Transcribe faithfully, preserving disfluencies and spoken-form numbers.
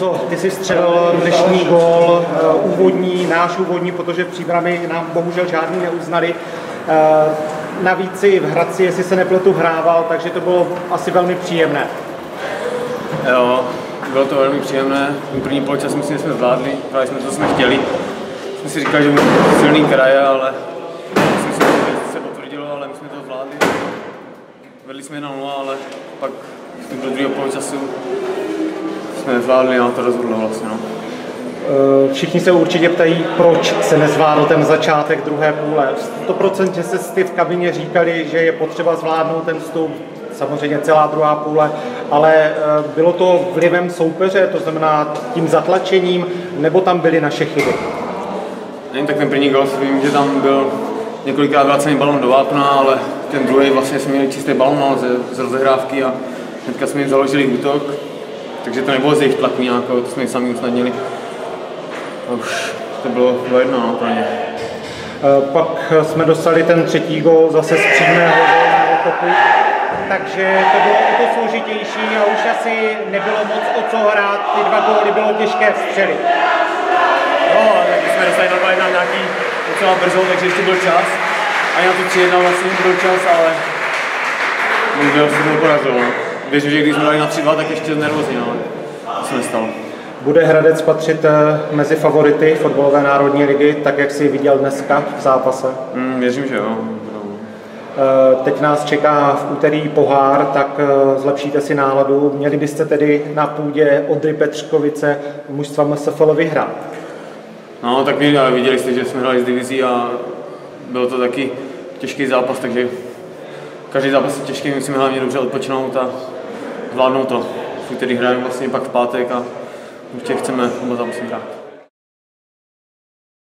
Honzo, ty jsi střelil dnešní gól, úvodní, náš úvodní, protože v příbrami nám bohužel žádný neuznali. Navíc si v Hradci, jestli se nepletu, hrával, takže to bylo asi velmi příjemné. Jo, bylo to velmi příjemné. První poločas myslím, že jsme zvládli, právě jsme to, co jsme chtěli. Jsme si říkali, že můžeme silný kraje, ale myslím si, že se potvrdilo, ale my jsme to zvládli. Vedli jsme jedna nula, ale pak do druhého poločasu jsme nezvládli a to rozhodlo vlastně. No. Všichni se určitě ptají, proč se nezvládl ten začátek druhé půle. sto procent, že se jste v kabině říkali, že je potřeba zvládnout ten vstup, samozřejmě celá druhá půle, ale bylo to vlivem soupeře, to znamená tím zatlačením, nebo tam byly naše chyby? Nevím, tak ten první gol si vím, že tam byl několikrát vrácený balon do vápna, ale ten druhý vlastně jsme měli čistý balon no, z, z rozehrávky a hnedka jsme jim založili útok, takže to nebylo z jejich tlaku nějakého, to jsme jim sami usnadnili. A už to bylo do jedno no, pro ně. Pak jsme dostali ten třetí gol zase z přímého volného toku, takže to bylo o to složitější a už asi nebylo moc o co hrát, ty dva góly bylo těžké vstřelit. No, tak jsme dostali normálně na nějaký docela brzo, takže ještě byl čas. A na to tři jedna vlastně byl čas, ale bohužel se to podařilo. Věřím, že když jsme dali na tři dva, tak ještě nervózní, no. To se nestalo. Bude Hradec patřit mezi favority fotbalové národní ligy, tak jak jsi viděl dneska v zápase? Mm, věřím, že jo. Teď nás čeká v úterý pohár, tak zlepšíte si náladu. Měli byste tedy na půdě Odry Petržkovice mužstva M S F L vyhrát? No, tak my, ale viděli jste, že jsme hráli z divizí a byl to taky těžký zápas, takže každý zápas je těžký, musíme hlavně dobře odpočinout a zvládnout to. V úterý hrajeme vlastně pak v pátek a určitě chceme oba zápasy hrát.